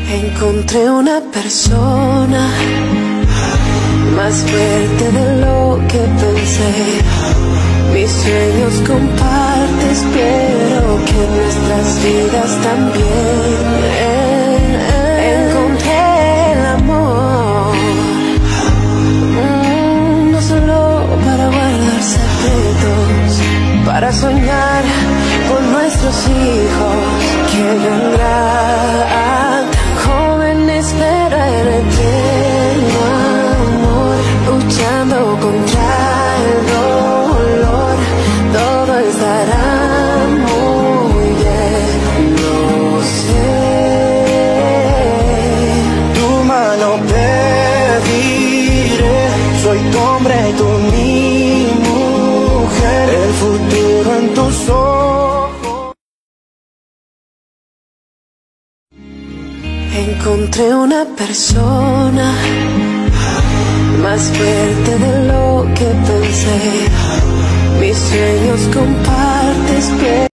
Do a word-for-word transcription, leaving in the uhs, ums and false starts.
Encontré una persona más fuerte de lo que pensé. Mis sueños compartes, pero que nuestras vidas también. Encontré el amor, mm, no solo para guardar secretos, para soñar con nuestros hijos que vendrán. Jóvenes pero en eterno amor, luchando contra el dolor, todo estará muy bien, no sé. Tu mano pediré, soy tu hombre y tú mi mujer, el futuro en tus ojos. Encontré una persona más fuerte de lo que pensé. Mis sueños compartes, pero